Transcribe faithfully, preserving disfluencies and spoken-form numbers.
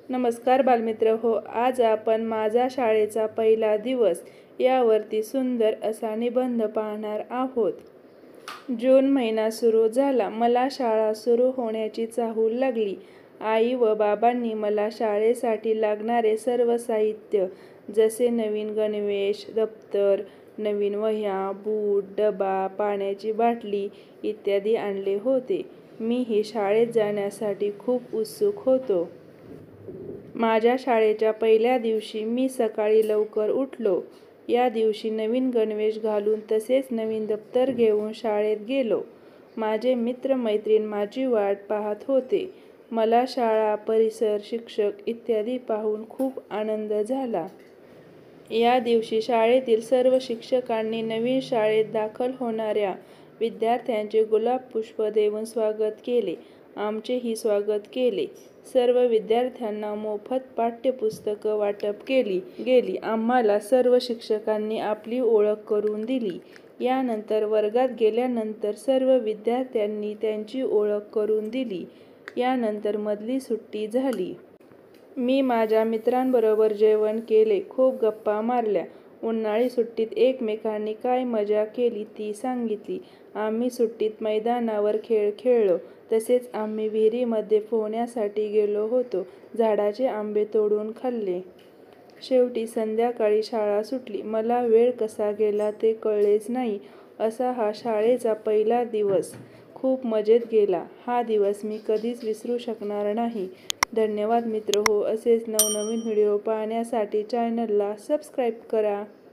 नमस्कार बालमित्र हो, आज आपण माझा शाळेचा पहिला दिवस यावरती सुंदर असा निबंध पाहणार आहोत. जून महिना सुरू झाला. मला शाळा सुरू होण्याची चाहूल लागली. आई व बाबांनी मला शाळेसाठी लागणारे सर्व साहित्य जसे नवीन गणवेश, दप्तर, नवीन वह्या, बूट, डबा, पाण्याची बाटली इत्यादी आणले होते. मीही शाळेत जाण्यासाठी खूप उत्सुक होतो. माझ्या शाळेच्या पहिल्या दिवशी मी सकाळी लवकर उठलो. या दिवशी नवीन गणवेश घालून तसेच नवीन दप्तर घेऊन शाळेत गेलो. माझे मित्र-मैत्रीण माझी वाट पाहत होते. मला शाळा, परिसर, शिक्षक इत्यादी पाहून खूप आनंद झाला. या दिवशी शाळेतील सर्व शिक्षकांनी नवीन शाळेत दाखल होणाऱ्या विद्यार्थ्यांचे गुलाब पुष्प देऊन स्वागत केले. आमचेही स्वागत केले. सर्व विद्यार्थ्यांना मोफत पाठ्यपुस्तकं वाटप केली गेली. आम्हाला सर्व शिक्षकांनी आपली ओळख करून दिली. यानंतर वर्गात गेल्यानंतर सर्व विद्यार्थ्यांनी त्यांची ओळख करून दिली. यानंतर मधली सुट्टी झाली. मी माझ्या मित्रांबरोबर जेवण केले, खूप गप्पा मारल्या. उन्हाळी सुट्टीत एकमेकांनी काय मजा केली ती सांगितली. आम्ही सुट्टीत मैदानावर खेळ खेळलो. तसेच आम्ही विहिरीमध्ये पोहण्यासाठी गेलो होतो. झाडाचे आंबे तोडून खाल्ले. शेवटी संध्याकाळी शाळा सुटली. मला वेळ कसा गेला ते कळलेच नाही. असा हा शाळेचा पहिला दिवस खूप मजेत गेला. हा दिवस मी कधीच विसरू शकणार नाही. धन्यवाद मित्रहो. असेच नवनवीन व्हिडिओ पाहण्यासाठी चॅनलला सबस्क्राईब करा.